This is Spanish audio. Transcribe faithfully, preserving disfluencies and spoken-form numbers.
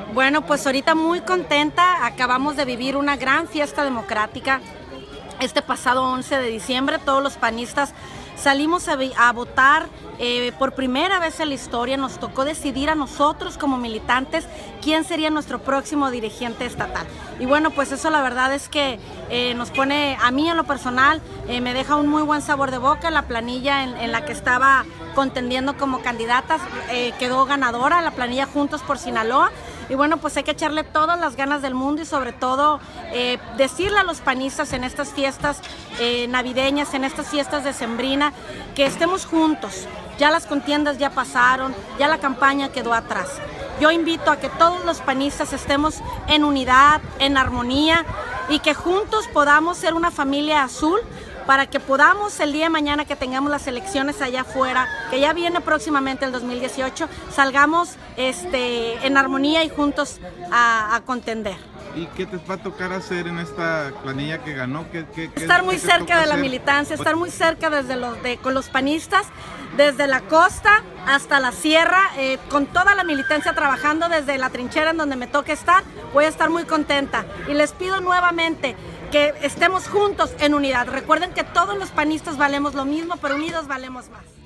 Bueno, pues ahorita muy contenta, acabamos de vivir una gran fiesta democrática. Este pasado once de diciembre todos los panistas salimos a, a votar eh, por primera vez en la historia. Nos tocó decidir a nosotros como militantes quién sería nuestro próximo dirigente estatal. Y bueno, pues eso la verdad es que eh, nos pone, a mí en lo personal, eh, me deja un muy buen sabor de boca. La planilla en, en la que estaba contendiendo como candidatas eh, quedó ganadora, la planilla Juntos por Sinaloa. Y bueno, pues hay que echarle todas las ganas del mundo y sobre todo eh, decirle a los panistas en estas fiestas eh, navideñas, en estas fiestas de Sembrina, que estemos juntos. Ya las contiendas ya pasaron, ya la campaña quedó atrás. Yo invito a que todos los panistas estemos en unidad, en armonía y que juntos podamos ser una familia azul para que podamos el día de mañana que tengamos las elecciones allá afuera, que ya viene próximamente el dos mil dieciocho, salgamos este, en armonía y juntos a, a contender. ¿Y qué te va a tocar hacer en esta planilla que ganó? ¿Qué, qué, estar muy qué cerca de la hacer? militancia, estar muy cerca desde los, de, con los panistas, desde la costa hasta la sierra, eh, con toda la militancia trabajando desde la trinchera en donde me toque estar. Voy a estar muy contenta y les pido nuevamente que estemos juntos en unidad. Recuerden que todos los panistas valemos lo mismo, pero unidos valemos más.